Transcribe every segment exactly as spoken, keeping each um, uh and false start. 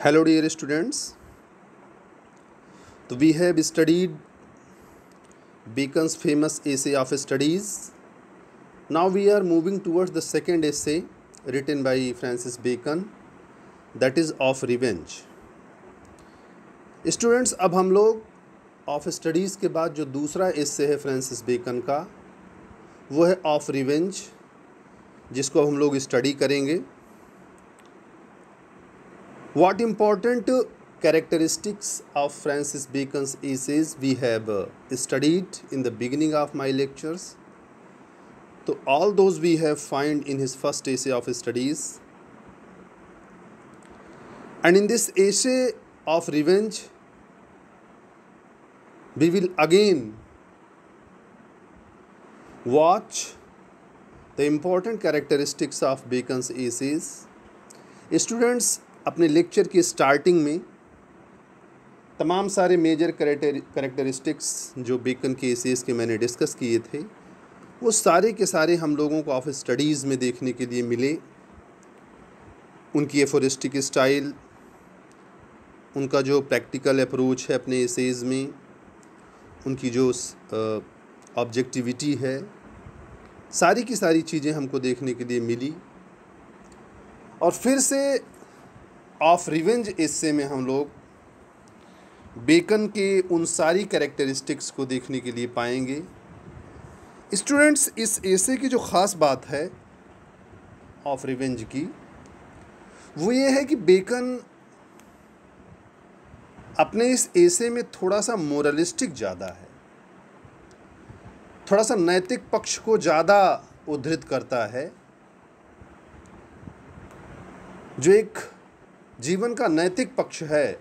Hello dear students, so we have studied Bacon's famous essay of studies. Now we are moving towards the second essay written by Francis Bacon, that is of revenge. Students, अब हम लोग of studies के बाद जो दूसरा essay है Francis bacon का वो है ऑफ रिवेंज, जिसको हम लोग स्टडी करेंगे. What important characteristics of Francis Bacon's essays we have uh, studied in the beginning of my lectures. So all those we have find in his first essay of studies. And in this essay of revenge, we will again watch the important characteristics of Bacon's essays. Students, अपने lecture की starting में तमाम सारे major characteristics जो Bacon के essays के मैंने discuss किए थे वो सारे के सारे हम लोगों को ऑफ स्टडीज़ में देखने के लिए मिले. उनकी एफोरिस्टिक स्टाइल, उनका जो प्रैक्टिकल अप्रोच है अपने एसेज में, उनकी जो ऑब्जेक्टिविटी है, सारी की सारी चीज़ें हमको देखने के लिए मिली. और फिर से ऑफ रिवेंज एसे में हम लोग बेकन के उन सारी कैरेक्टरिस्टिक्स को देखने के लिए पाएंगे. स्टूडेंट्स, इस एसे की जो ख़ास बात है ऑफ रिवेंज की वो ये है कि बेकन अपने इस एसे में थोड़ा सा मोरलिस्टिक ज़्यादा है, थोड़ा सा नैतिक पक्ष को ज़्यादा उद्धृत करता है. जो एक जीवन का नैतिक पक्ष है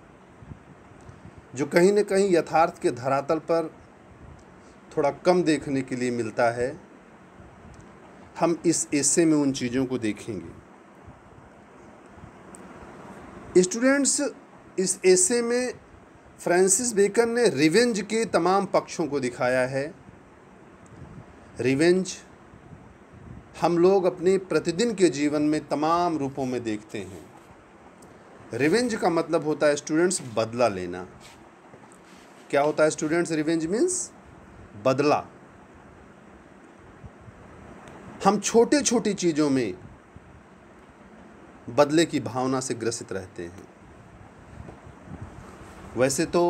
जो कहीं न कहीं यथार्थ के धरातल पर थोड़ा कम देखने के लिए मिलता है, हम इस एसे में उन चीज़ों को देखेंगे. स्टूडेंट्स, इस एसे में फ्रांसिस बेकन ने रिवेंज के तमाम पक्षों को दिखाया है. रिवेंज हम लोग अपने प्रतिदिन के जीवन में तमाम रूपों में देखते हैं. रिवेंज का मतलब होता है स्टूडेंट्स बदला लेना. क्या होता है स्टूडेंट्स? रिवेंज मीन्स बदला. हम छोटे छोटी चीज़ों में बदले की भावना से ग्रसित रहते हैं. वैसे तो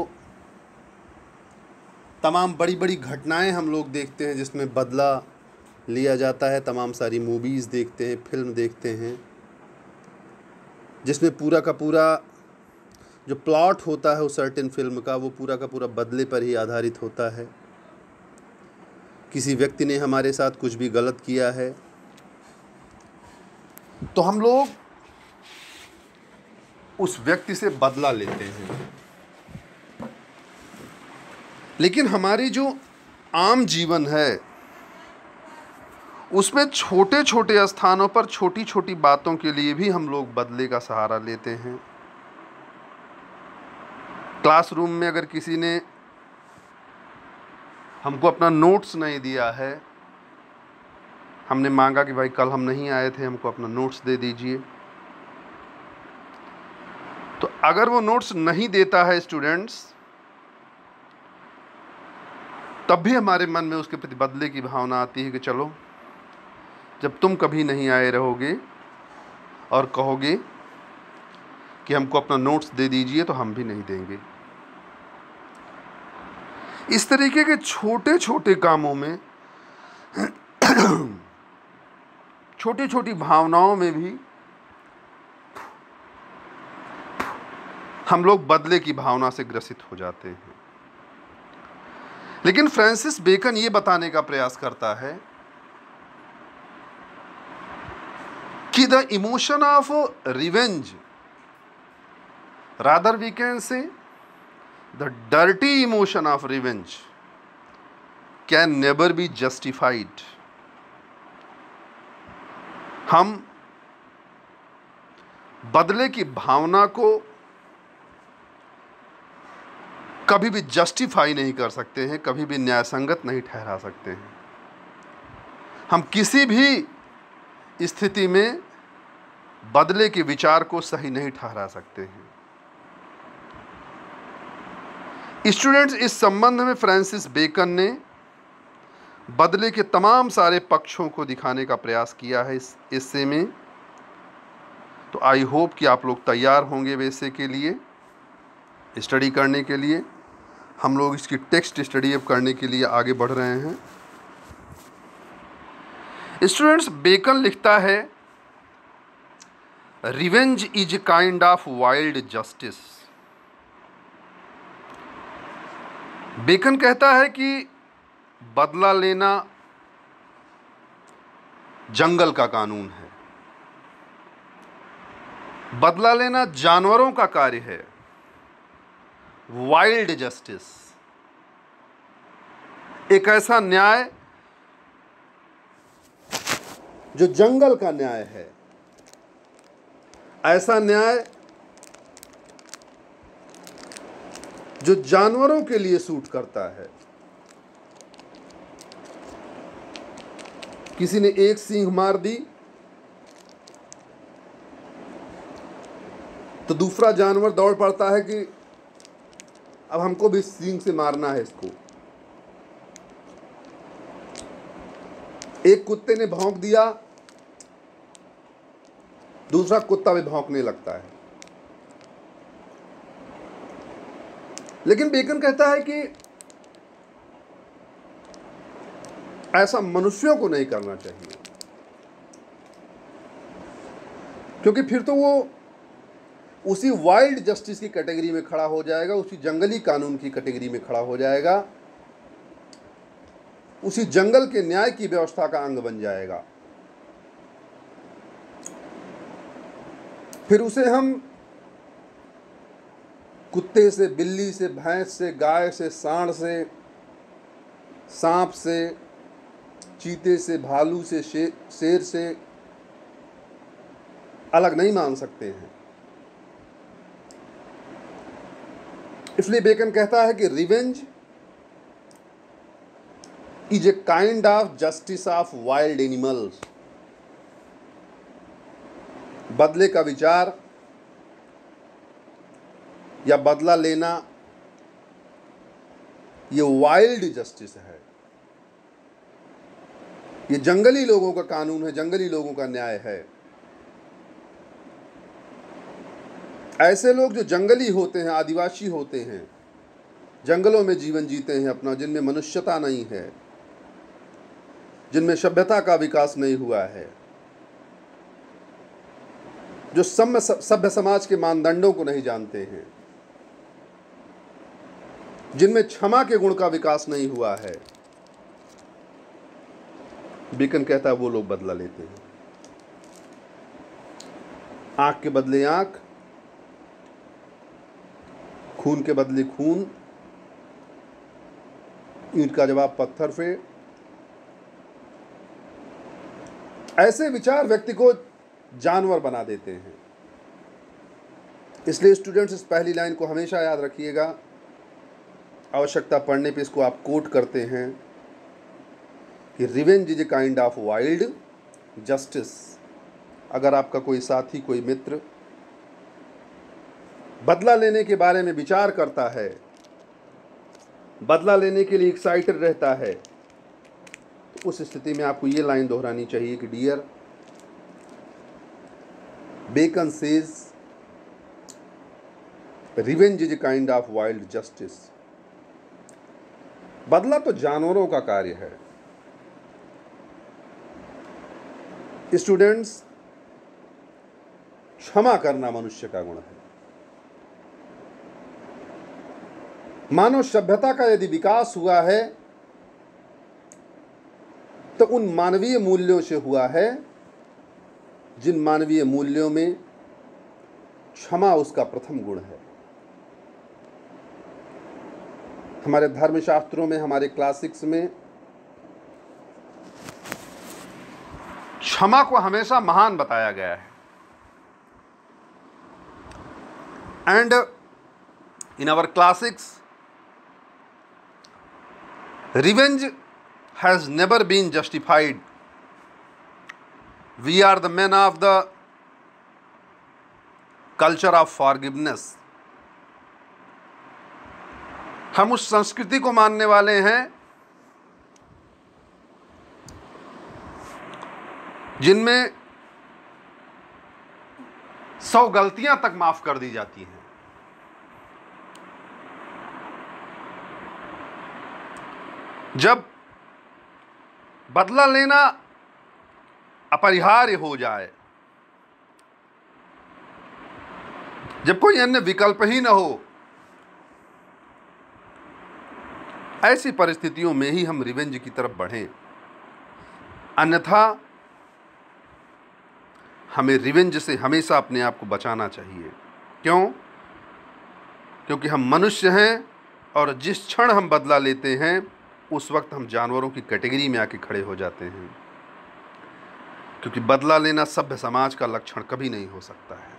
तमाम बड़ी बड़ी घटनाएं हम लोग देखते हैं जिसमें बदला लिया जाता है. तमाम सारी मूवीज़ देखते हैं, फिल्म देखते हैं, जिसमें पूरा का पूरा जो प्लॉट होता है उस सर्टेन फिल्म का वो पूरा का पूरा बदले पर ही आधारित होता है. किसी व्यक्ति ने हमारे साथ कुछ भी गलत किया है तो हम लोग उस व्यक्ति से बदला लेते हैं. लेकिन हमारी जो आम जीवन है उसमें छोटे छोटे स्थानों पर छोटी छोटी बातों के लिए भी हम लोग बदले का सहारा लेते हैं. क्लासरूम में अगर किसी ने हमको अपना नोट्स नहीं दिया है, हमने मांगा कि भाई कल हम नहीं आए थे, हमको अपना नोट्स दे दीजिए, तो अगर वो नोट्स नहीं देता है स्टूडेंट्स, तब भी हमारे मन में उसके प्रति बदले की भावना आती है कि चलो जब तुम कभी नहीं आए रहोगे और कहोगे कि हमको अपना नोट्स दे दीजिए तो हम भी नहीं देंगे. इस तरीके के छोटे छोटे कामों में छोटी छोटी भावनाओं में भी हम लोग बदले की भावना से ग्रसित हो जाते हैं. लेकिन फ्रांसिस बेकन ये बताने का प्रयास करता है कि the emotion of revenge, rather we can say the dirty emotion of revenge can never be justified. हम बदले की भावना को कभी भी जस्टिफाई नहीं कर सकते हैं, कभी भी न्यायसंगत नहीं ठहरा सकते हैं. हम किसी भी स्थिति में बदले के विचार को सही नहीं ठहरा सकते हैं। स्टूडेंट्स, इस संबंध में फ्रांसिस बेकन ने बदले के तमाम सारे पक्षों को दिखाने का प्रयास किया है इस एस्से में। तो आई होप कि आप लोग तैयार होंगे एस्से के लिए, स्टडी करने के लिए। हम लोग इसकी टेक्स्ट स्टडी अब करने के लिए आगे बढ़ रहे हैं। स्टूडेंट्स, बेकन लिखता है, revenge is a kind of wild justice. Bacon कहता है कि बदला लेना जंगल का कानून है, बदला लेना जानवरों का कार्य है, वाइल्ड जस्टिस, एक ऐसा न्याय जो जंगल का न्याय है, ऐसा न्याय जो जानवरों के लिए सूट करता है। किसी ने एक सींग मार दी तो दूसरा जानवर दौड़ पड़ता है कि अब हमको भी सींग से मारना है इसको। एक कुत्ते ने भौंक दिया, दूसरा कुत्ता भी भौंकने लगता है। लेकिन बेकन कहता है कि ऐसा मनुष्यों को नहीं करना चाहिए, क्योंकि फिर तो वो उसी वाइल्ड जस्टिस की कैटेगरी में खड़ा हो जाएगा, उसी जंगली कानून की कैटेगरी में खड़ा हो जाएगा, उसी जंगल के न्याय की व्यवस्था का अंग बन जाएगा। फिर उसे हम कुत्ते से, बिल्ली से, भैंस से, गाय से, सांड से, सांप से, चीते से, भालू से, शे, शेर से अलग नहीं मान सकते हैं। इसलिए बेकन कहता है कि revenge is a kind of justice of wild animals. बदले का विचार या बदला लेना ये वाइल्ड जस्टिस है, ये जंगली लोगों का कानून है, जंगली लोगों का न्याय है। ऐसे लोग जो जंगली होते हैं, आदिवासी होते हैं, जंगलों में जीवन जीते हैं अपना, जिनमें मनुष्यता नहीं है, जिनमें सभ्यता का विकास नहीं हुआ है, जो सभ्य सभ्य समाज के मानदंडों को नहीं जानते हैं, जिनमें क्षमा के गुण का विकास नहीं हुआ है, बेकन कहता है वो लोग बदला लेते हैं। आंख के बदले आंख, खून के बदले खून, ईंट का जवाब पत्थर से। ऐसे विचार व्यक्ति को जानवर बना देते हैं। इसलिए स्टूडेंट्स, इस पहली लाइन को हमेशा याद रखिएगा। आवश्यकता पड़ने पे इसको आप कोट करते हैं कि revenge is a kind of wild justice. अगर आपका कोई साथी, कोई मित्र बदला लेने के बारे में विचार करता है, बदला लेने के लिए एक्साइटेड रहता है, तो उस स्थिति में आपको ये लाइन दोहरानी चाहिए कि dear, Bacon says revenge is a kind of wild justice. बदला तो जानवरों का कार्य है। स्टूडेंट्स, क्षमा करना मनुष्य का गुण है। मानव सभ्यता का यदि विकास हुआ है तो उन मानवीय मूल्यों से हुआ है जिन मानवीय मूल्यों में क्षमा उसका प्रथम गुण है। हमारे धर्मशास्त्रों में, हमारे क्लासिक्स में क्षमा को हमेशा महान बताया गया है। And in our classics, revenge has never been justified. We are the men of the culture of forgiveness. हम उस संस्कृति को मानने वाले हैं जिनमें सौ गलतियां तक माफ कर दी जाती हैं। जब बदला लेना अपरिहार्य हो जाए, जब कोई अन्य विकल्प ही न हो, ऐसी परिस्थितियों में ही हम रिवेंज की तरफ बढ़ें। अन्यथा हमें रिवेंज से हमेशा अपने आप को बचाना चाहिए। क्यों? क्योंकि हम मनुष्य हैं और जिस क्षण हम बदला लेते हैं उस वक्त हम जानवरों की कैटेगरी में आके खड़े हो जाते हैं, क्योंकि बदला लेना सभ्य समाज का लक्षण कभी नहीं हो सकता है।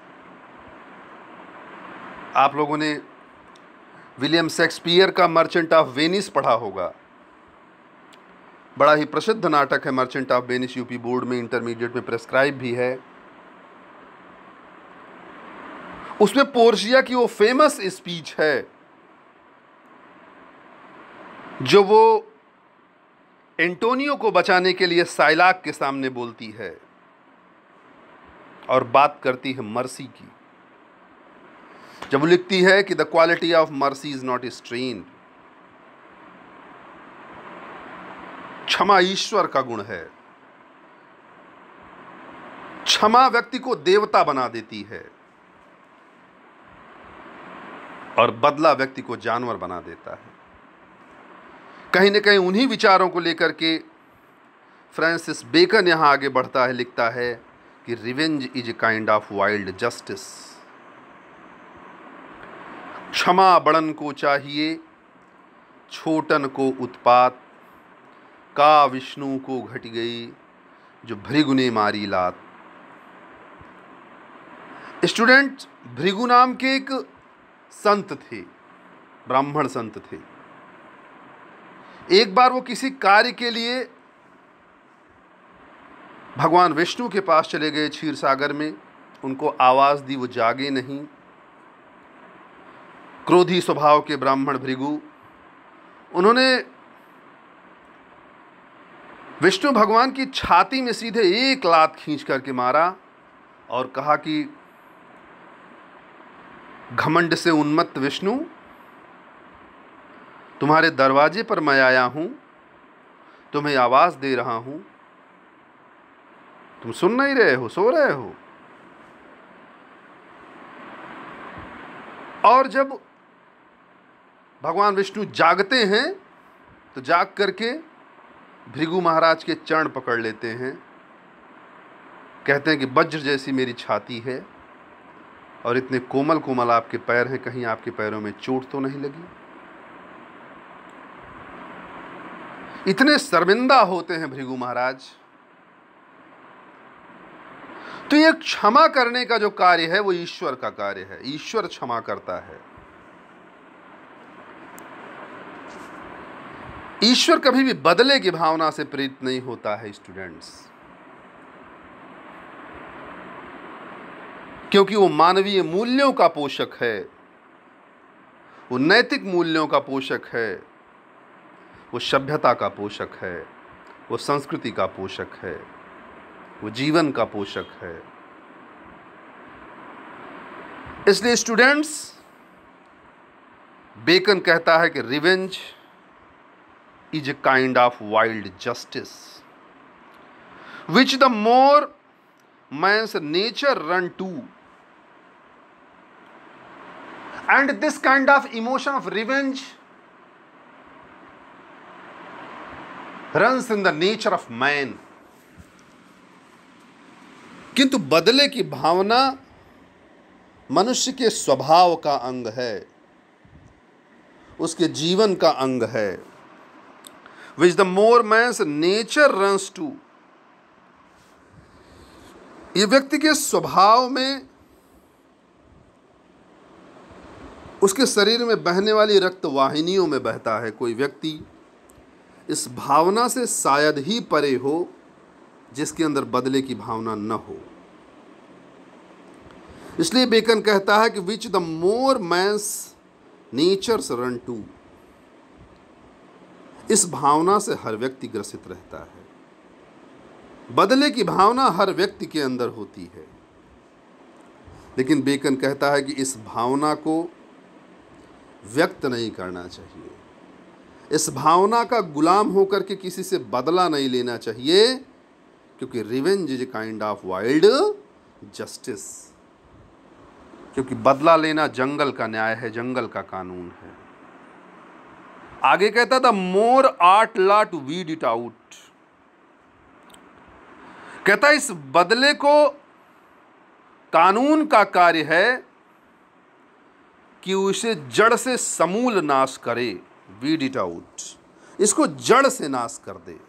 आप लोगों ने विलियम शेक्सपियर का मर्चेंट ऑफ वेनिस पढ़ा होगा। बड़ा ही प्रसिद्ध नाटक है Merchant of Venice, UP board में इंटरमीडिएट में प्रेस्क्राइब भी है। उसमें पोर्शिया की वो फेमस स्पीच है जो वो एंटोनियो को बचाने के लिए साइलाक के सामने बोलती है और बात करती है मर्सी की। जब वो लिखती है कि the quality of mercy is not strained, क्षमा ईश्वर का गुण है। क्षमा व्यक्ति को देवता बना देती है और बदला व्यक्ति को जानवर बना देता है। कहीं न कहीं उन्हीं विचारों को लेकर के फ्रांसिस बेकन यहां आगे बढ़ता है, लिखता है कि revenge is a kind of wild justice. क्षमा बड़न को चाहिए, छोटन को उत्पात, का विष्णु को घट गई जो भृगु ने मारी लात। स्टूडेंट, भृगु नाम के एक संत थे, ब्राह्मण संत थे। एक बार वो किसी कार्य के लिए भगवान विष्णु के पास चले गए क्षीर सागर में। उनको आवाज दी, वो जागे नहीं। क्रोधी स्वभाव के ब्राह्मण भृगु, उन्होंने विष्णु भगवान की छाती में सीधे एक लात खींच करके मारा और कहा कि घमंड से उन्मत्त विष्णु, तुम्हारे दरवाजे पर मैं आया हूं, तुम्हें आवाज दे रहा हूं, तुम सुन नहीं रहे हो, सो रहे हो। और जब भगवान विष्णु जागते हैं तो जाग करके भृगु महाराज के चरण पकड़ लेते हैं। कहते हैं कि वज्र जैसी मेरी छाती है और इतने कोमल कोमल आपके पैर हैं, कहीं आपके पैरों में चोट तो नहीं लगी। इतने शर्मिंदा होते हैं भृगु महाराज। तो ये क्षमा करने का जो कार्य है वो ईश्वर का कार्य है। ईश्वर क्षमा करता है। ईश्वर कभी भी बदले की भावना से प्रेरित नहीं होता है स्टूडेंट्स, क्योंकि वो मानवीय मूल्यों का पोषक है, वो नैतिक मूल्यों का पोषक है, वो सभ्यता का पोषक है, वो संस्कृति का पोषक है, वो जीवन का पोषक है। इसलिए स्टूडेंट्स, बेकन कहता है कि revenge is a kind of wild justice which the more man's nature run to, and this kind of emotion of revenge runs in the nature of man. किंतु बदले की भावना मनुष्य के स्वभाव का अंग है, उसके जीवन का अंग है। which the more man's nature runs to, ये व्यक्ति के स्वभाव में, उसके शरीर में बहने वाली रक्त वाहिनियों में बहता है। कोई व्यक्ति इस भावना से शायद ही परे हो जिसके अंदर बदले की भावना न हो। इसलिए बेकन कहता है कि which the more man's natures run to, इस भावना से हर व्यक्ति ग्रसित रहता है। बदले की भावना हर व्यक्ति के अंदर होती है, लेकिन बेकन कहता है कि इस भावना को व्यक्त नहीं करना चाहिए, इस भावना का गुलाम होकर के किसी से बदला नहीं लेना चाहिए, क्योंकि revenge is a kind of wild justice, क्योंकि बदला लेना जंगल का न्याय है, जंगल का कानून है। आगे कहता था more ought law to weed it out, कहता इस बदले को कानून का कार्य है कि उसे जड़ से समूल नाश करे, वीड इट आउट, इसको जड़ से नाश कर दे।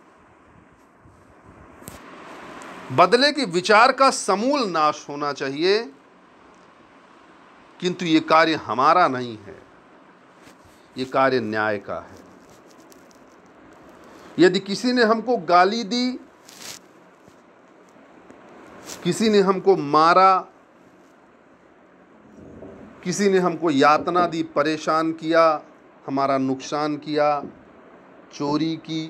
बदले के विचार का समूल नाश होना चाहिए, किंतु ये कार्य हमारा नहीं है, ये कार्य न्याय का है। यदि किसी ने हमको गाली दी, किसी ने हमको मारा, किसी ने हमको यातना दी, परेशान किया, हमारा नुकसान किया, चोरी की,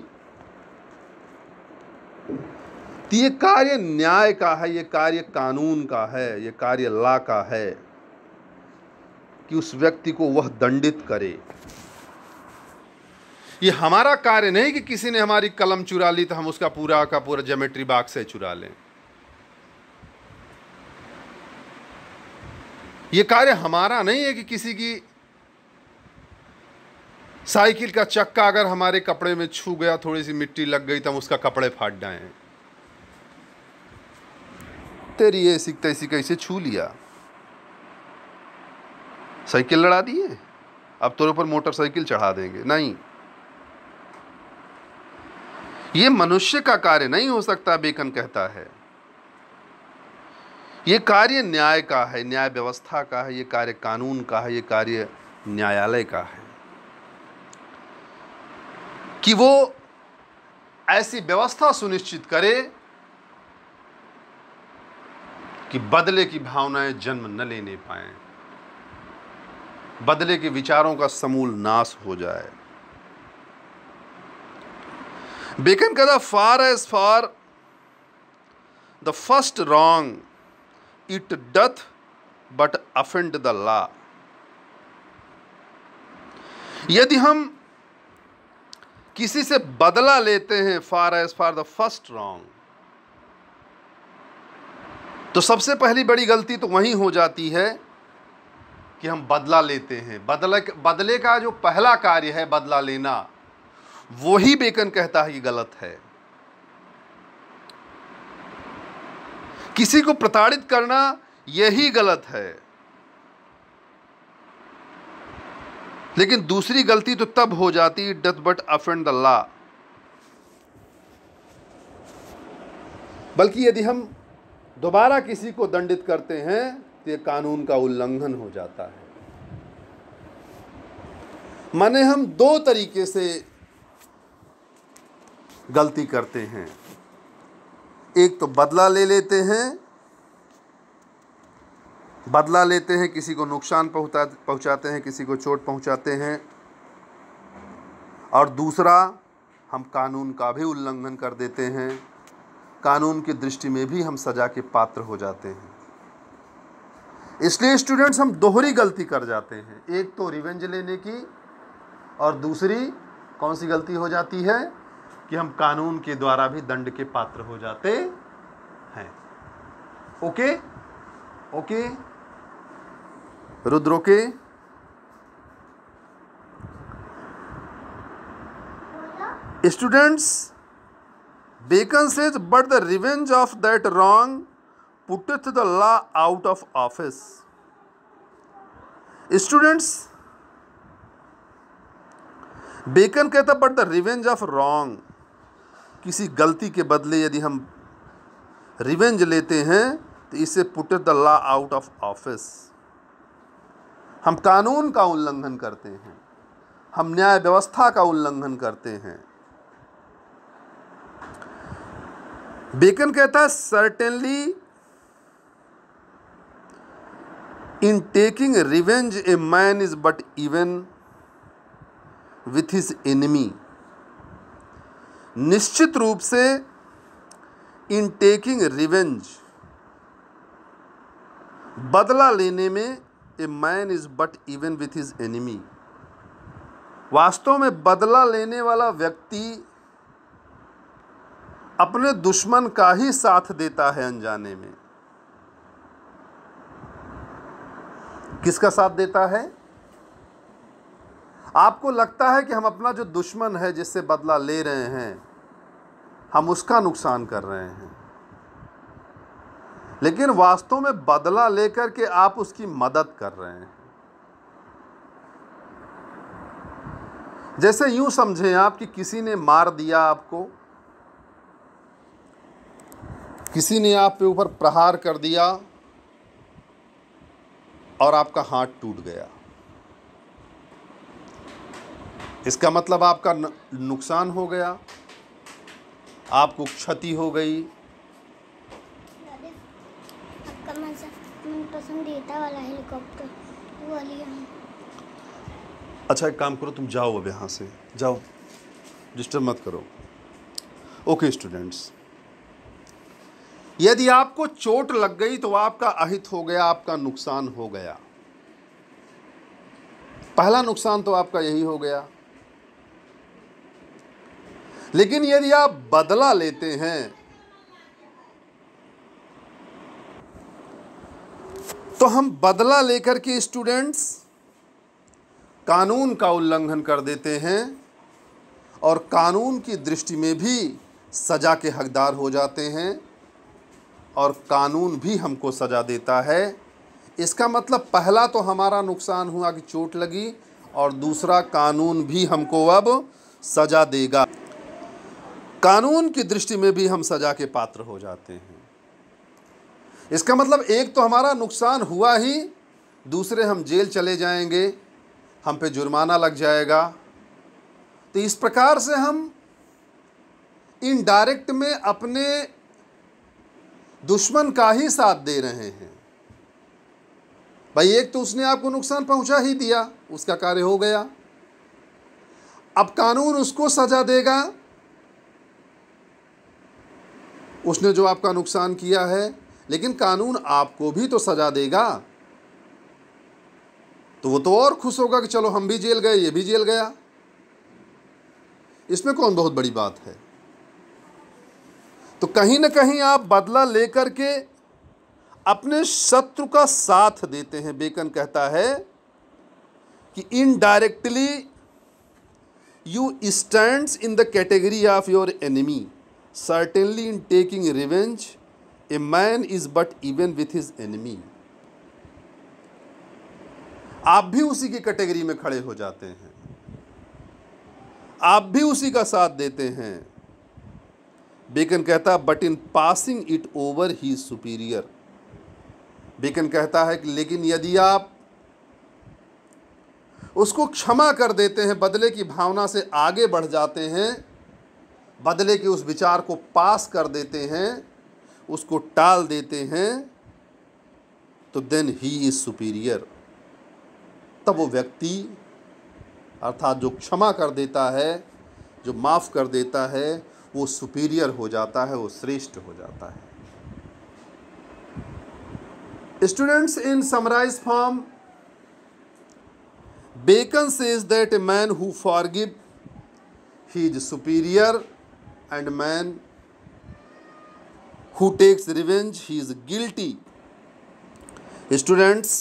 तो ये कार्य न्याय का है, ये कार्य कानून का है, ये कार्य ला का है कि उस व्यक्ति को वह दंडित करे। ये हमारा कार्य नहीं कि किसी ने हमारी कलम चुरा ली तो हम उसका पूरा का पूरा ज्योमेट्री बॉक्स से चुरा लें। ये कार्य हमारा नहीं है कि किसी की साइकिल का चक्का अगर हमारे कपड़े में छू गया, थोड़ी सी मिट्टी लग गई तो हम उसका कपड़े फाड़ डाएं। तेरी ऐसी तैसी कैसे छू लिया, साइकिल लड़ा दी है, अब तेरे ऊपर मोटरसाइकिल चढ़ा देंगे। नहीं, ये मनुष्य का कार्य नहीं हो सकता। बेकन कहता है ये कार्य न्याय का है, न्याय व्यवस्था का है, ये कार्य कानून का है, ये कार्य न्यायालय का है कि वो ऐसी व्यवस्था सुनिश्चित करे कि बदले की भावनाएं जन्म न लेने पाएं, बदले के विचारों का समूल नाश हो जाए। बेकन कहता far as far the first wrong it doth but offend the law, यदि हम किसी से बदला लेते हैं far as far the first wrong, तो सबसे पहली बड़ी गलती तो वहीं हो जाती है कि हम बदला लेते हैं। बदले बदले का जो पहला कार्य है बदला लेना, वही बेकन कहता है कि गलत है। किसी को प्रताड़ित करना यही गलत है, लेकिन दूसरी गलती तो तब हो जाती है doth but offend the law, बल्कि यदि हम दोबारा किसी को दंडित करते हैं तो ये कानून का उल्लंघन हो जाता है। माने हम दो तरीके से गलती करते हैं, एक तो बदला ले लेते हैं, बदला लेते हैं, किसी को नुकसान पहुंचा पहुंचाते हैं, किसी को चोट पहुंचाते हैं, और दूसरा हम कानून का भी उल्लंघन कर देते हैं, कानून की दृष्टि में भी हम सजा के पात्र हो जाते हैं। इसलिए स्टूडेंट्स हम दोहरी गलती कर जाते हैं, एक तो रिवेंज लेने की, और दूसरी कौन सी गलती हो जाती है कि हम कानून के द्वारा भी दंड के पात्र हो जाते हैं। Okay okay Rudra, okay. Students, Bacon says but the revenge of that wrong putteth the law out of office. Students, Bacon कहता but the revenge of wrong, किसी गलती के बदले यदि हम रिवेंज लेते हैं तो इससे putteth the law out of office, हम कानून का उल्लंघन करते हैं, हम न्याय व्यवस्था का उल्लंघन करते हैं। बेकन कहता है certainly in taking revenge a man is but even with his enemy. निश्चित रूप से इन टेकिंग रिवेंज, बदला लेने में, a man is but even with his enemy, वास्तव में बदला लेने वाला व्यक्ति अपने दुश्मन का ही साथ देता है अनजाने में। किसका साथ देता है? आपको लगता है कि हम अपना जो दुश्मन है जिससे बदला ले रहे हैं, हम उसका नुकसान कर रहे हैं, लेकिन वास्तव में बदला लेकर के आप उसकी मदद कर रहे हैं। जैसे यूं समझें आप कि किसी ने मार दिया आपको, किसी ने आप पे ऊपर प्रहार कर दिया और आपका हाथ टूट गया। इसका मतलब आपका नुकसान हो गया, आपको क्षति हो गई। आपका पसंदीदा वाला हेलीकॉप्टर वो लिया। अच्छा एक काम करो, तुम जाओ अब यहाँ से, जाओ, डिस्टर्ब मत करो। ओके स्टूडेंट्स, यदि आपको चोट लग गई तो आपका अहित हो गया, आपका नुकसान हो गया। पहला नुकसान तो आपका यही हो गया। लेकिन यदि आप बदला लेते हैं तो हम बदला लेकर के स्टूडेंट्स कानून का उल्लंघन कर देते हैं और कानून की दृष्टि में भी सजा के हकदार हो जाते हैं और कानून भी हमको सजा देता है। इसका मतलब पहला तो हमारा नुकसान हुआ कि चोट लगी, और दूसरा कानून भी हमको अब सजा देगा। कानून की दृष्टि में भी हम सजा के पात्र हो जाते हैं। इसका मतलब एक तो हमारा नुकसान हुआ ही, दूसरे हम जेल चले जाएंगे, हम पे जुर्माना लग जाएगा। तो इस प्रकार से हम इनडायरेक्ट में अपने दुश्मन का ही साथ दे रहे हैं। भाई एक तो उसने आपको नुकसान पहुंचा ही दिया, उसका कार्य हो गया, अब कानून उसको सजा देगा, उसने जो आपका नुकसान किया है, लेकिन कानून आपको भी तो सजा देगा। तो वो तो और खुश होगा कि चलो हम भी जेल गए, ये भी जेल गया। इसमें कौन बहुत बड़ी बात है? तो कहीं ना कहीं आप बदला लेकर के अपने शत्रु का साथ देते हैं। बेकन कहता है कि indirectly you stands in the category of your enemy, certainly in taking revenge a man is but even with his enemy. आप भी उसी की कैटेगरी में खड़े हो जाते हैं, आप भी उसी का साथ देते हैं। बेकन कहता है but in passing it over he superior. Bacon कहता है कि लेकिन यदि आप उसको क्षमा कर देते हैं, बदले की भावना से आगे बढ़ जाते हैं, बदले के उस विचार को पास कर देते हैं, उसको टाल देते हैं, तो देन ही इज सुपीरियर। तब वो व्यक्ति अर्थात जो क्षमा कर देता है, जो माफ़ कर देता है, वो सुपीरियर हो जाता है, वो श्रेष्ठ हो जाता है। Students, in summarise form, Bacon says that a man who forgive he is superior and man who takes revenge he is guilty. Students,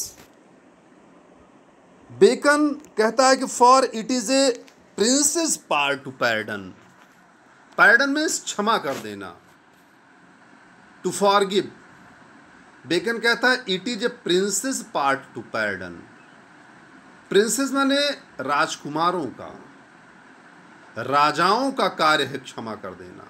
Bacon कहता है कि for it is a prince's part to pardon. Pardon means क्षमा कर देना, to forgive. Bacon कहता है it is a prince's part to pardon. Princes माने राजकुमारों का, राजाओं का कार्य है क्षमा कर देना।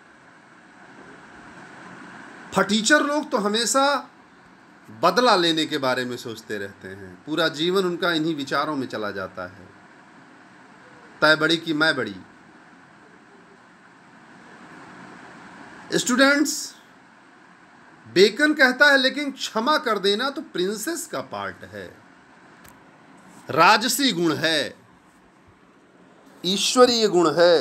फटीचर लोग तो हमेशा बदला लेने के बारे में सोचते रहते हैं, पूरा जीवन उनका इन्हीं विचारों में चला जाता है, तय बड़ी कि मैं बड़ी। स्टूडेंट्स, बेकन कहता है लेकिन क्षमा कर देना तो प्रिंसेस का पार्ट है, राजसी गुण है, ईश्वरीय गुण है,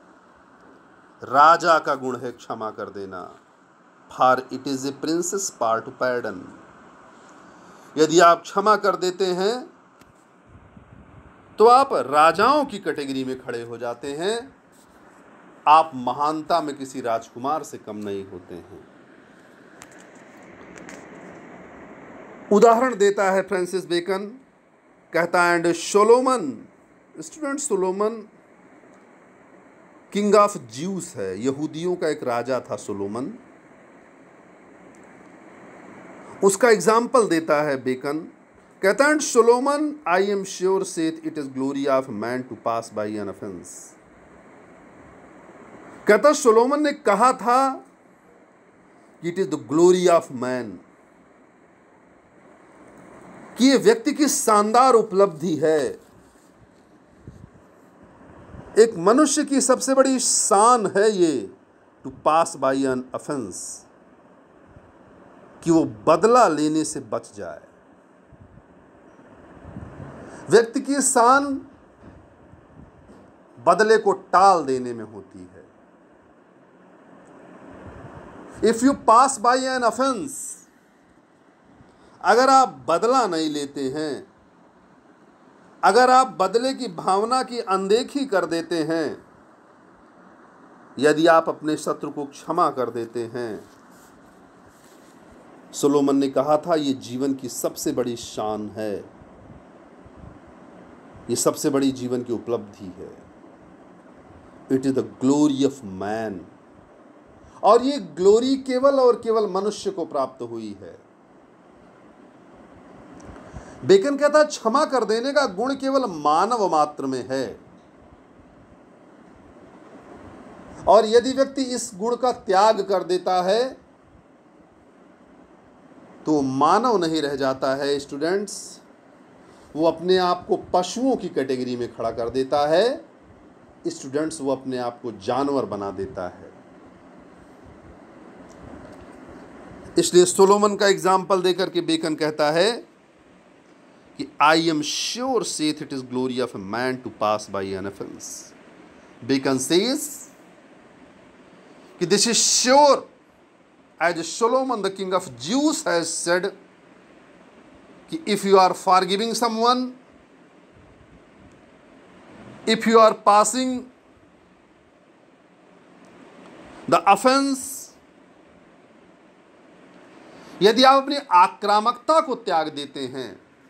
राजा का गुण है क्षमा कर देना। For it is a prince's part to pardon. यदि आप क्षमा कर देते हैं तो आप राजाओं की कैटेगरी में खड़े हो जाते हैं, आप महानता में किसी राजकुमार से कम नहीं होते हैं। उदाहरण देता है फ्रांसिस बेकन, कहता है and Solomon, student Solomon king of Jews है, यहूदियों का एक राजा था सोलोमन। उसका एग्जाम्पल देता है बेकन, कहता है Solomon I am sure saith it is glory of man to pass by an offence. कहता सोलोमन ने कहा था it is the glory of man, कि ये व्यक्ति की शानदार उपलब्धि है, एक मनुष्य की सबसे बड़ी शान है ये, to pass by an offence, कि वो बदला लेने से बच जाए। व्यक्ति की शान बदले को टाल देने में होती है। If you pass by an offence, अगर आप बदला नहीं लेते हैं, अगर आप बदले की भावना की अनदेखी कर देते हैं, यदि आप अपने शत्रु को क्षमा कर देते हैं, सोलोमन ने कहा था ये जीवन की सबसे बड़ी शान है, ये सबसे बड़ी जीवन की उपलब्धि है। It is the glory of man, और ये ग्लोरी केवल और केवल मनुष्य को प्राप्त हुई है। बेकन कहता है क्षमा कर देने का गुण केवल मानव मात्र में है, और यदि व्यक्ति इस गुण का त्याग कर देता है तो मानव नहीं रह जाता है स्टूडेंट्स, वो अपने आप को पशुओं की कैटेगरी में खड़ा कर देता है स्टूडेंट्स, वो अपने आप को जानवर बना देता है। इसलिए सोलोमन का एग्जाम्पल देकर के बेकन कहता है कि I am sure saith it is glory of a man to pass by an offence. Bacon says कि this is sure as Solomon the king of Jews has said कि if you are forgiving someone, if you are passing the offence, यदि आप अपनी आक्रामकता को त्याग देते हैं,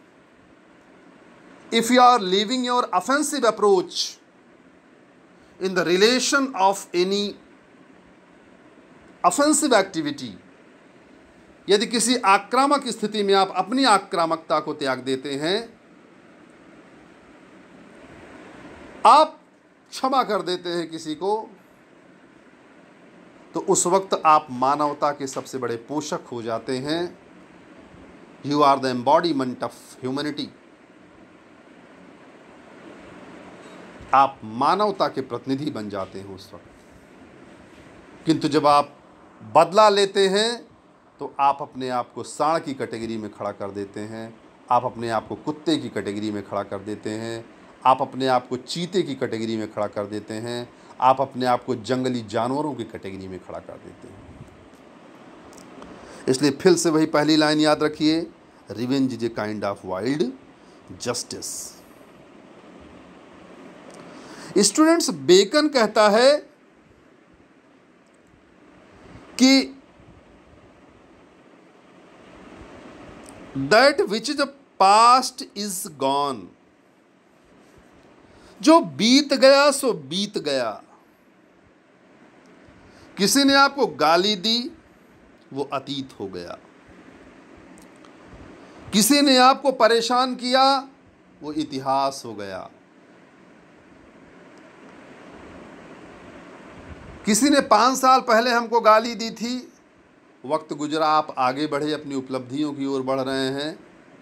if you are leaving your offensive approach in the relation of any offensive activity, यदि किसी आक्रामक स्थिति में आप अपनी आक्रामकता को त्याग देते हैं, आप क्षमा कर देते हैं किसी को, तो उस वक्त आप मानवता के सबसे बड़े पोषक हो जाते हैं। You are the embodiment of humanity. आप मानवता के प्रतिनिधि बन जाते हैं उस वक्त। किंतु जब आप बदला लेते हैं तो आप अपने आप को सांड की कैटेगरी में खड़ा कर देते हैं, आप अपने आप को कुत्ते की कैटेगरी में खड़ा कर देते हैं, आप अपने आप को चीते की कैटेगरी में खड़ा कर देते हैं, आप अपने आप को जंगली जानवरों की कैटेगरी में खड़ा कर देते हैं। इसलिए फिर से वही पहली लाइन याद रखिए, revenge is a kind of wild justice. Students, Bacon कहता है कि that which is past is gone, जो बीत गया सो बीत गया। किसी ने आपको गाली दी, वो अतीत हो गया। किसी ने आपको परेशान किया, वो इतिहास हो गया। किसी ने पाँच साल पहले हमको गाली दी थी, वक्त गुजरा, आप आगे बढ़े, अपनी उपलब्धियों की ओर बढ़ रहे हैं,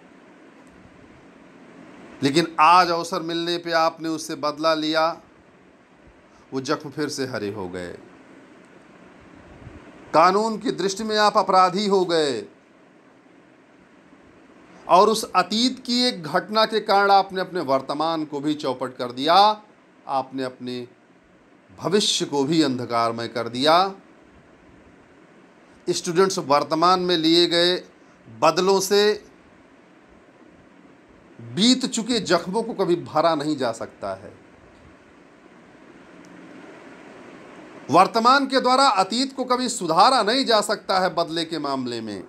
लेकिन आज अवसर मिलने पे आपने उससे बदला लिया, वो जख्म फिर से हरे हो गए। कानून की दृष्टि में आप अपराधी हो गए, और उस अतीत की एक घटना के कारण आपने अपने वर्तमान को भी चौपट कर दिया, आपने अपने भविष्य को भी अंधकारमय कर दिया। स्टूडेंट्स वर्तमान में लिए गए बदलों से बीत चुके जख्मों को कभी भरा नहीं जा सकता है। वर्तमान के द्वारा अतीत को कभी सुधारा नहीं जा सकता है। बदले के मामले में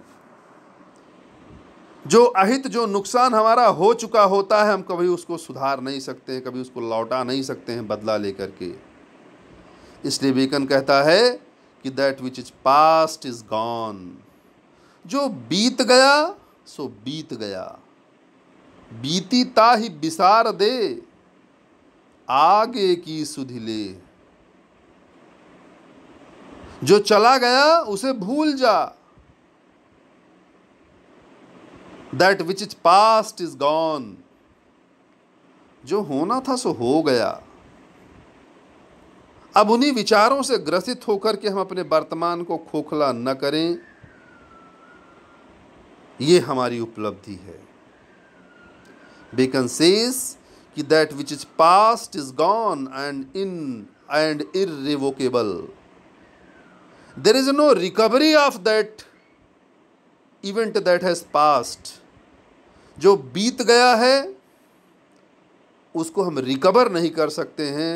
जो अहित, जो नुकसान हमारा हो चुका होता है, हम कभी उसको सुधार नहीं सकते हैं, कभी उसको लौटा नहीं सकते हैं बदला लेकर के। इसलिए बेकन कहता है कि that which is past is gone. जो बीत गया सो बीत गया, बीती ताहि बिसार दे, आगे की सुधि ले। जो चला गया उसे भूल जा। That which is past is gone. जो होना था सो हो गया। अब उन्हीं विचारों से ग्रसित होकर के हम अपने वर्तमान को खोखला न करें, ये हमारी उपलब्धि है। बेकन सेज कि that which is past is gone and in and irrevocable. There is no recovery of that event that has past. जो बीत गया है उसको हम रिकवर नहीं कर सकते हैं,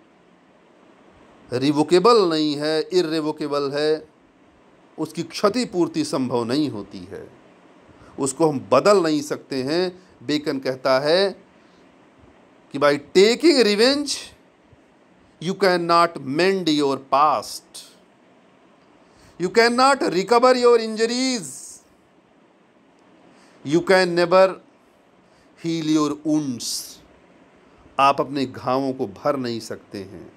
रिवोकेबल नहीं है, इररिवोकेबल है, उसकी क्षतिपूर्ति संभव नहीं होती है, उसको हम बदल नहीं सकते हैं। बेकन कहता है कि by taking revenge you can not mend your past, you can not recover your injuries, you can never heal your wounds. आप अपने घावों को भर नहीं सकते हैं।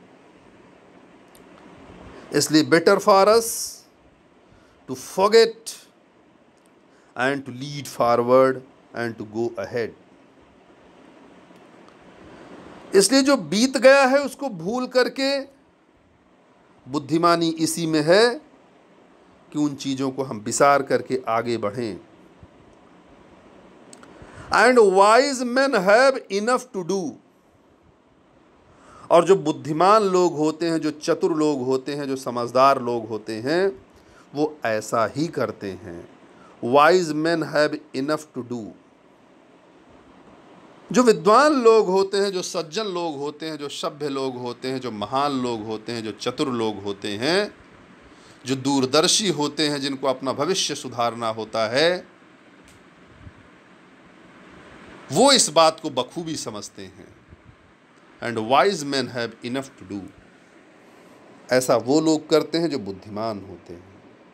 इसलिए better for us to forget and to lead forward and to go ahead. इसलिए जो बीत गया है उसको भूल करके, बुद्धिमानी इसी में है कि उन चीजों को हम विसार करके आगे बढ़ें। And wise men have enough to do. और जो बुद्धिमान लोग होते हैं, जो चतुर लोग होते हैं, जो समझदार लोग होते हैं, वो ऐसा ही करते हैं। Wise men have enough to do. जो विद्वान लोग होते हैं, जो सज्जन लोग होते हैं, जो सभ्य लोग होते हैं, जो महान लोग होते हैं, जो चतुर लोग होते हैं, जो दूरदर्शी होते हैं, जिनको अपना भविष्य सुधारना होता है, वो इस बात को बखूबी समझते हैं। And wise man have enough to do. ऐसा वो लोग करते हैं जो बुद्धिमान होते हैं।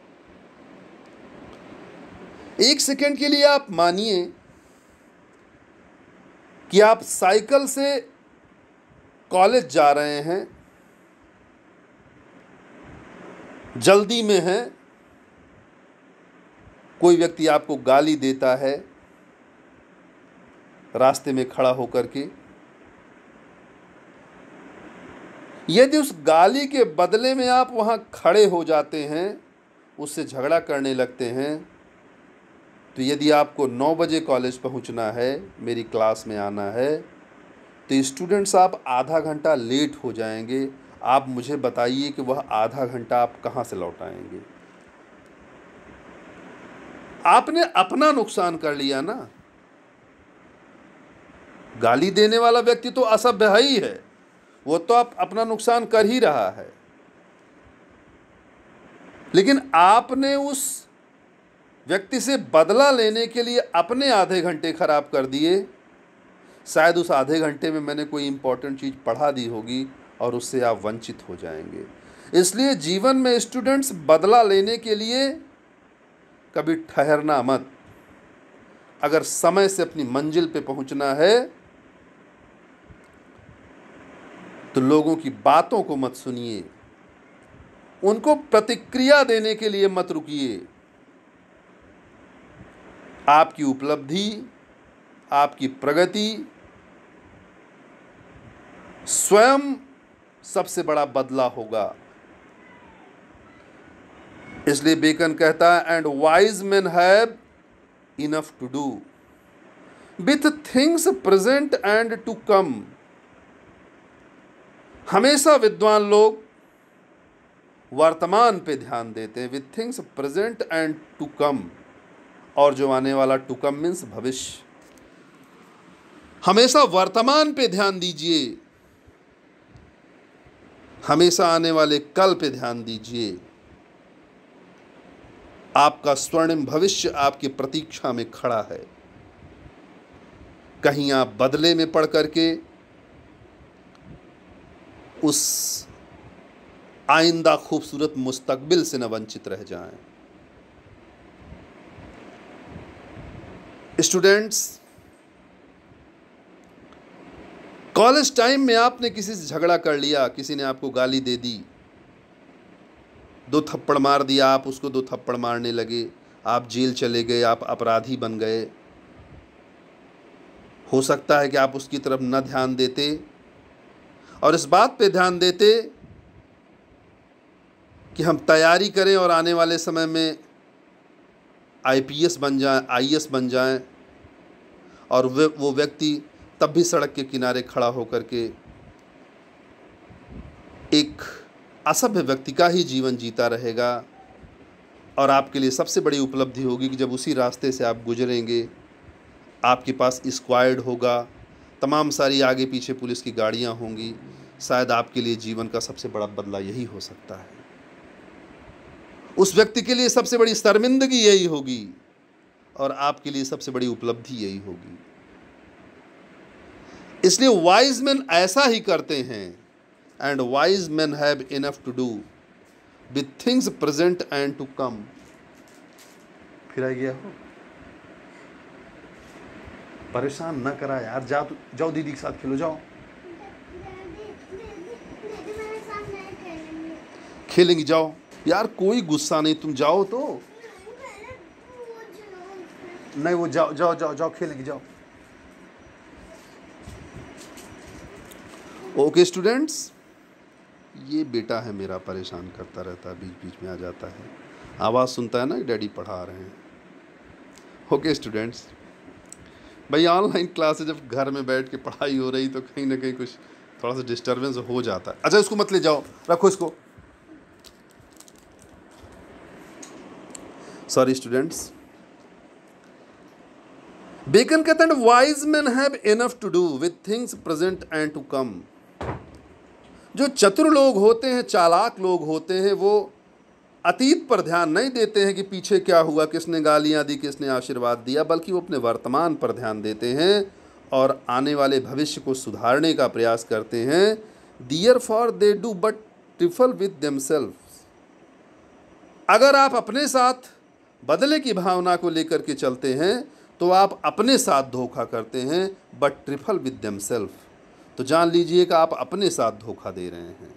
एक सेकंड के लिए आप मानिए कि आप साइकिल से कॉलेज जा रहे हैं, जल्दी में हैं, कोई व्यक्ति आपको गाली देता है रास्ते में खड़ा होकर के। यदि उस गाली के बदले में आप वहां खड़े हो जाते हैं, उससे झगड़ा करने लगते हैं, तो यदि आपको नौ बजे कॉलेज पहुंचना है, मेरी क्लास में आना है, तो स्टूडेंट्स आप आधा घंटा लेट हो जाएंगे। आप मुझे बताइए कि वह आधा घंटा आप कहाँ से लौटाएंगे? आपने अपना नुकसान कर लिया ना। गाली देने वाला व्यक्ति तो असभ्य ही है, वो तो आप अपना नुकसान कर ही रहा है, लेकिन आपने उस व्यक्ति से बदला लेने के लिए अपने आधे घंटे खराब कर दिए। शायद उस आधे घंटे में मैंने कोई इंपॉर्टेंट चीज पढ़ा दी होगी और उससे आप वंचित हो जाएंगे। इसलिए जीवन में स्टूडेंट्स बदला लेने के लिए कभी ठहरना मत। अगर समय से अपनी मंजिल पे पहुंचना है तो लोगों की बातों को मत सुनिए, उनको प्रतिक्रिया देने के लिए मत रुकिए। आपकी उपलब्धि, आपकी प्रगति स्वयं सबसे बड़ा बदला होगा। इसलिए बेकन कहता है and wise man have enough to do with things present and to come. हमेशा विद्वान लोग वर्तमान पे ध्यान देते हैं, with things present and to come, और जो आने वाला टू कम मीन्स भविष्य। हमेशा वर्तमान पे ध्यान दीजिए, हमेशा आने वाले कल पे ध्यान दीजिए। आपका स्वर्णिम भविष्य आपकी प्रतीक्षा में खड़ा है। कहीं आप बदले में पड़ करके उस आइंदा खूबसूरत मुस्तकबिल से न वंचित रह जाएं। स्टूडेंट्स, कॉलेज टाइम में आपने किसी से झगड़ा कर लिया, किसी ने आपको गाली दे दी, दो थप्पड़ मार दिया, आप उसको दो थप्पड़ मारने लगे, आप जेल चले गए, आप अपराधी बन गए। हो सकता है कि आप उसकी तरफ न ध्यान देते और इस बात पे ध्यान देते कि हम तैयारी करें और आने वाले समय में आई पी एस बन जाएं, आई ए एस बन जाएं, और वे वो व्यक्ति तब भी सड़क के किनारे खड़ा होकर के एक असभ्य व्यक्ति का ही जीवन जीता रहेगा। और आपके लिए सबसे बड़ी उपलब्धि होगी कि जब उसी रास्ते से आप गुजरेंगे, आपके पास स्क्वाड होगा, तमाम सारी आगे पीछे पुलिस की गाड़ियां होंगी। शायद आपके लिए जीवन का सबसे बड़ा बदला यही हो सकता है। उस व्यक्ति के लिए सबसे बड़ी शर्मिंदगी यही होगी और आपके लिए सबसे बड़ी उपलब्धि यही होगी। इसलिए वाइज मैन ऐसा ही करते हैं, and wise man have enough to do with things present and to come. फिर आ गया हो, परेशान न करा यार, जाओ जाओ दीदी के साथ खेलो, जाओ खेलेंगी, जाओ यार, कोई गुस्सा नहीं, तुम जाओ तो नहीं, वो जाओ जाओ जाओ जाओ खेलेंगे, जाओ। ओके स्टूडेंट्स, ये बेटा है मेरा, परेशान करता रहता है, बीच बीच में आ जाता है, आवाज़ सुनता है ना डैडी पढ़ा रहे हैं। ओके स्टूडेंट्स, भाई ऑनलाइन क्लास है, जब घर में बैठ के पढ़ाई हो रही तो कहीं ना कहीं कुछ थोड़ा सा डिस्टर्बेंस हो जाता है। अच्छा, इसको मत ले जाओ, रखो इसको। सॉरी स्टूडेंट्स, बेकन कहता है wise man have enough to do with things present and to come. जो चतुर लोग होते हैं, चालाक लोग होते हैं, वो अतीत पर ध्यान नहीं देते हैं कि पीछे क्या हुआ, किसने गालियां दी, किसने आशीर्वाद दिया, बल्कि वो अपने वर्तमान पर ध्यान देते हैं और आने वाले भविष्य को सुधारने का प्रयास करते हैं। Therefore they do but trifle with themselves. अगर आप अपने साथ बदले की भावना को लेकर के चलते हैं तो आप अपने साथ धोखा करते हैं, बट ट्रिफल विद देमसेल्फ, तो जान लीजिए कि आप अपने साथ धोखा दे रहे हैं।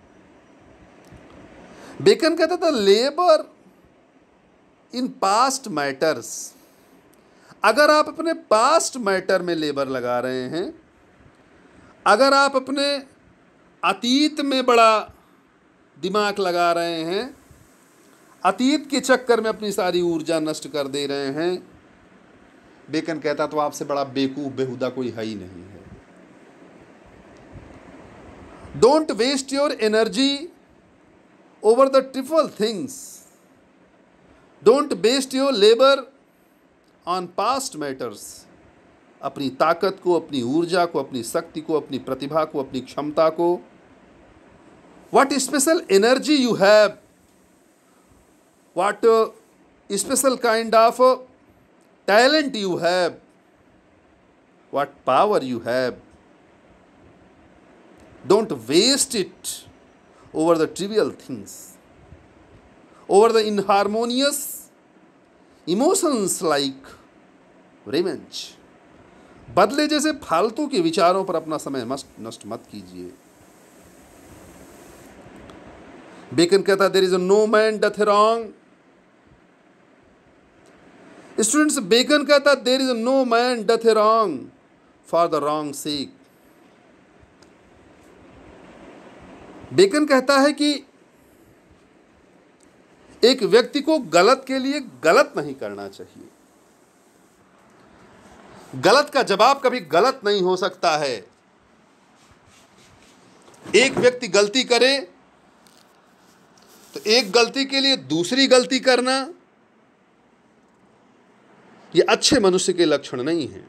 बेकन कहता था लेबर इन पास्ट मैटर्स। अगर आप अपने पास्ट मैटर में लेबर लगा रहे हैं, अगर आप अपने अतीत में बड़ा दिमाग लगा रहे हैं, अतीत के चक्कर में अपनी सारी ऊर्जा नष्ट कर दे रहे हैं, बेकन कहता तो आपसे बड़ा बेवकूफ बेहुदा कोई है ही नहीं है। Don't waste your energy over the trifle things, don't waste your labour on past matters. अपनी ताकत को, अपनी ऊर्जा को, अपनी शक्ति को, अपनी प्रतिभा को, अपनी क्षमता को, what special energy you have, what uh, special kind of uh, talent you have, what power you have, don't waste it over the trivial things, over the inharmonious emotions like revenge। बदले जैसे फालतू के विचारों पर अपना समय मस्त नष्ट मत कीजिए। बेकन कहता there is no man doth wrong. Students, Bacon कहता there is no man doth wrong for the wrong sake. Bacon कहता है कि एक व्यक्ति को गलत के लिए गलत नहीं करना चाहिए। गलत का जवाब कभी गलत नहीं हो सकता है। एक व्यक्ति गलती करे तो एक गलती के लिए दूसरी गलती करना यह अच्छे मनुष्य के लक्षण नहीं है।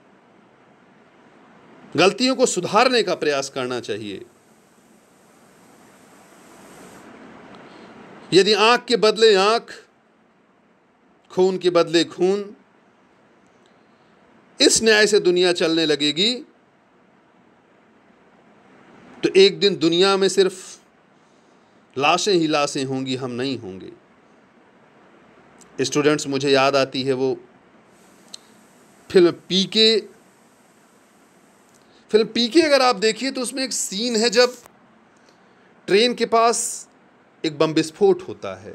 गलतियों को सुधारने का प्रयास करना चाहिए। यदि आंख के बदले आंख, खून के बदले खून, इस न्याय से दुनिया चलने लगेगी तो एक दिन दुनिया में सिर्फ लाशें ही लाशें होंगी, हम नहीं होंगे। स्टूडेंट्स, मुझे याद आती है वो फिल्म पीके। फिल्म पीके अगर आप देखिए तो उसमें एक सीन है जब ट्रेन के पास एक बम विस्फोट होता है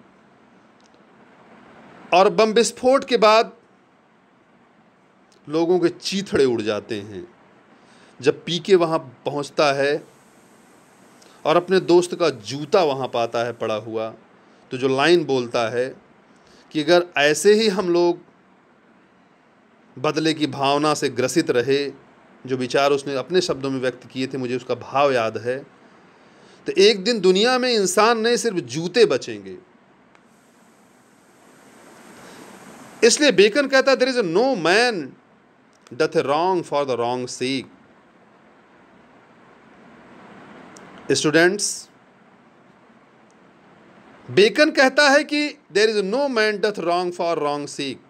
और बम विस्फोट के बाद लोगों के चीथड़े उड़ जाते हैं। जब पीके वहां पहुंचता है और अपने दोस्त का जूता वहां पाता है पड़ा हुआ, तो जो लाइन बोलता है कि अगर ऐसे ही हम लोग बदले की भावना से ग्रसित रहे, जो विचार उसने अपने शब्दों में व्यक्त किए थे, मुझे उसका भाव याद है, तो एक दिन दुनिया में इंसान नहीं सिर्फ जूते बचेंगे। इसलिए बेकन कहता है there is no man doth a wrong for the wrong sake. Students, Bacon कहता है कि there is no man doth wrong for wrong sake.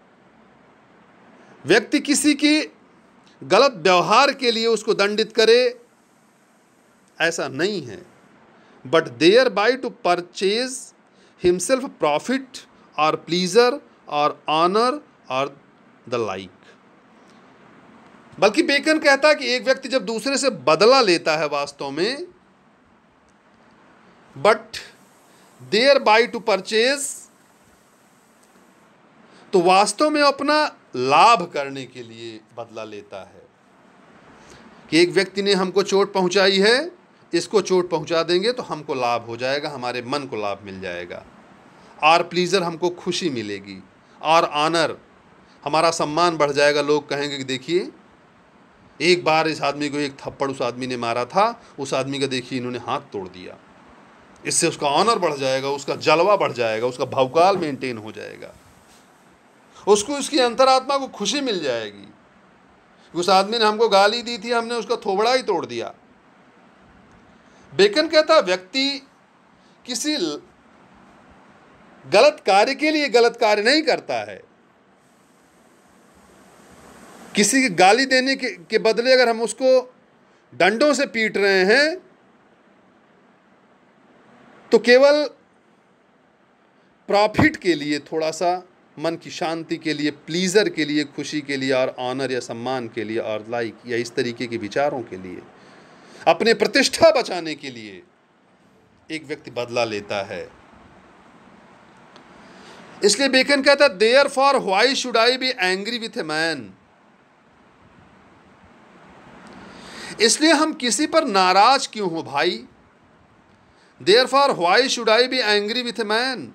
व्यक्ति किसी की गलत व्यवहार के लिए उसको दंडित करे ऐसा नहीं है, but thereby to purchase himself profit और प्लीजर और ऑनर और द लाइक। बल्कि बेकन कहता है कि एक व्यक्ति जब दूसरे से बदला लेता है वास्तव में, but thereby to purchase, तो वास्तव में अपना लाभ करने के लिए बदला लेता है। कि एक व्यक्ति ने हमको चोट पहुंचाई है, इसको चोट पहुंचा देंगे तो हमको लाभ हो जाएगा, हमारे मन को लाभ मिल जाएगा। और प्लीजर, हमको खुशी मिलेगी। और ऑनर, हमारा सम्मान बढ़ जाएगा। लोग कहेंगे कि देखिए एक बार इस आदमी को एक थप्पड़ उस आदमी ने मारा था, उस आदमी का देखिए इन्होंने हाथ तोड़ दिया। इससे उसका ऑनर बढ़ जाएगा, उसका जलवा बढ़ जाएगा, उसका भौकाल मेंटेन हो जाएगा, उसको उसकी अंतरात्मा को खुशी मिल जाएगी। उस आदमी ने हमको गाली दी थी, हमने उसका थोबड़ा ही तोड़ दिया। बेकन कहता व्यक्ति किसी गलत कार्य के लिए गलत कार्य नहीं करता है। किसी की गाली देने के, के बदले अगर हम उसको डंडों से पीट रहे हैं तो केवल प्रॉफिट के लिए, थोड़ा सा मन की शांति के लिए, प्लीजर के लिए, खुशी के लिए और ऑनर या सम्मान के लिए और लाइक या इस तरीके के विचारों के लिए, अपने प्रतिष्ठा बचाने के लिए एक व्यक्ति बदला लेता है। इसलिए बेकन कहता है therefore why should I be angry with a man. इसलिए हम किसी पर नाराज क्यों हो भाई? Therefore why should I be angry with a man.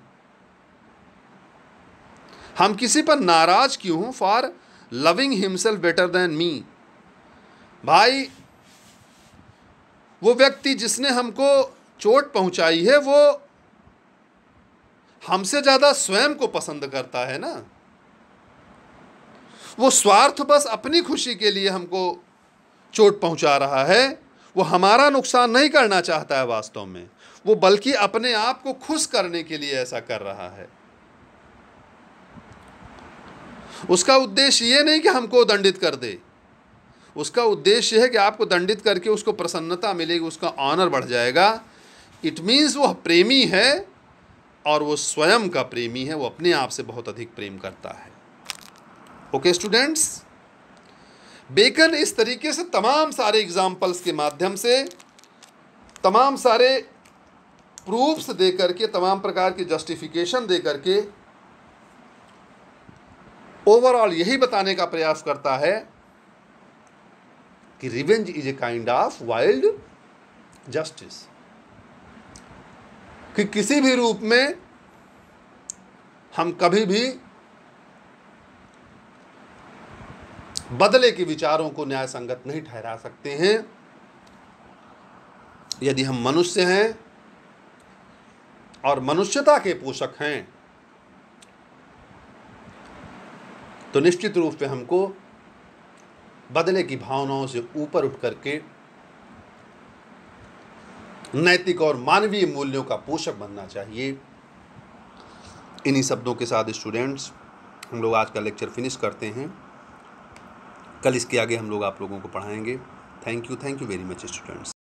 हम किसी पर नाराज क्यों हो? For loving himself better than me. भाई, वो व्यक्ति जिसने हमको चोट पहुंचाई है वो हमसे ज्यादा स्वयं को पसंद करता है ना। वो स्वार्थ बस अपनी खुशी के लिए हमको चोट पहुंचा रहा है। वो हमारा नुकसान नहीं करना चाहता है वास्तव में, वो बल्कि अपने आप को खुश करने के लिए ऐसा कर रहा है। उसका उद्देश्य ये नहीं कि हमको दंडित कर दे, उसका उद्देश्य है कि आपको दंडित करके उसको प्रसन्नता मिलेगी, उसका ऑनर बढ़ जाएगा। इट मीन्स वह प्रेमी है और वो स्वयं का प्रेमी है, वो अपने आप से बहुत अधिक प्रेम करता है। ओके स्टूडेंट्स, बेकन इस तरीके से तमाम सारे एग्जाम्पल्स के माध्यम से, तमाम सारे प्रूफ्स दे करके, तमाम प्रकार की जस्टिफिकेशन दे करके ओवरऑल यही बताने का प्रयास करता है कि revenge is a kind of wild justice. कि किसी भी रूप में हम कभी भी बदले के विचारों को न्याय संगत नहीं ठहरा सकते हैं। यदि हम मनुष्य हैं और मनुष्यता के पोषक हैं तो निश्चित रूप से हमको बदले की भावनाओं से ऊपर उठ करके नैतिक और मानवीय मूल्यों का पोषक बनना चाहिए। इन्हीं शब्दों के साथ स्टूडेंट्स हम लोग आज का लेक्चर फिनिश करते हैं। कल इसके आगे हम लोग आप लोगों को पढ़ाएंगे। Thank you thank you very much students.